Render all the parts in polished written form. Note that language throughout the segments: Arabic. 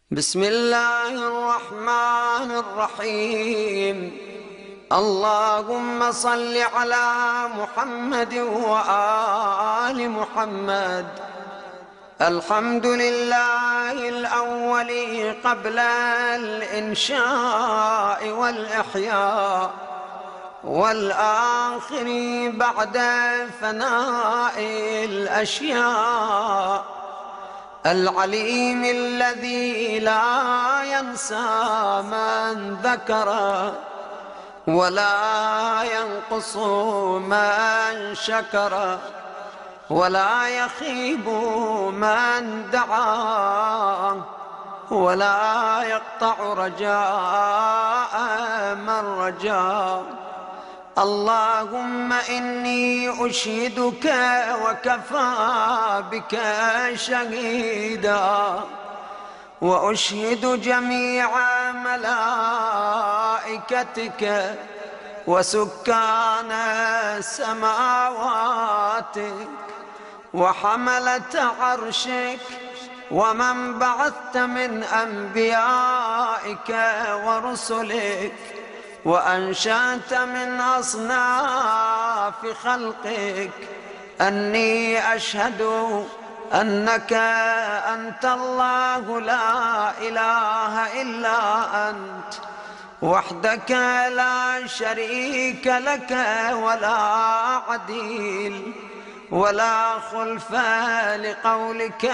بسم الله الرحمن الرحيم. اللهم صل على محمد وآل محمد. الحمد لله الأول قبل الإنشاء والإحياء، والآخر بعد فناء الأشياء، العليم الذي لا ينسى من ذكره ولا ينقص من شكره ولا يخيب من دعاه ولا يقطع رجاء من رجاه. اللهم إني أشهدك وكفى بك شهيدا، وأشهد جميع ملائكتك وسكان سماواتك وحملة عرشك ومن بعثت من أنبيائك ورسلك وأنشأت من أصناف خلقك، أني أشهد أنك أنت الله لا إله إلا أنت وحدك لا شريك لك ولا عديل ولا خلف لقولك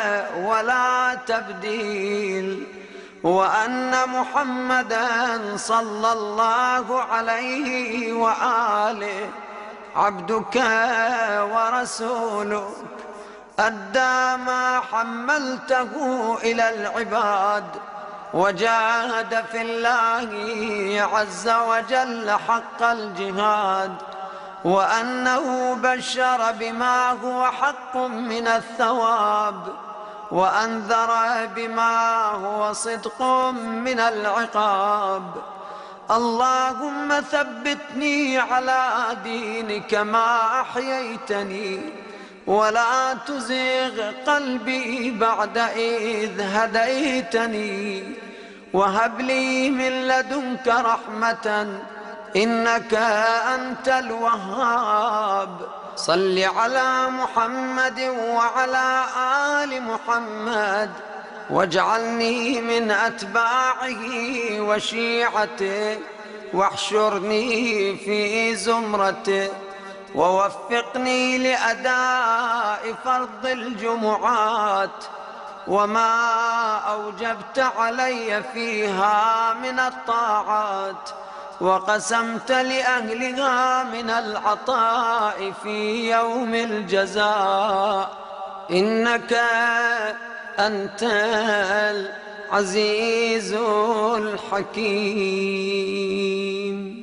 ولا تبديل، وأن محمدًا صلى الله عليه وآله عبدك ورسولك، أدى ما حملته إلى العباد وجاهد في الله عز وجل حق الجهاد، وأنه بشر بما هو حق من الثواب وأنذر بما هو صدق من العقاب. اللهم ثبتني على دينك ما أحييتني، ولا تزغ قلبي بعد إذ هديتني، وهب لي من لدنك رحمة إنك أنت الوهاب. صل على محمد وعلى آل محمد، واجعلني من أتباعه وشيعته، واحشرني في زمرته، ووفقني لأداء فرض الجمعات وما أوجبت علي فيها من الطاعات، وقسمت لأهلها من العطاء في يوم الجزاء، إنك أنت العزيز الحكيم.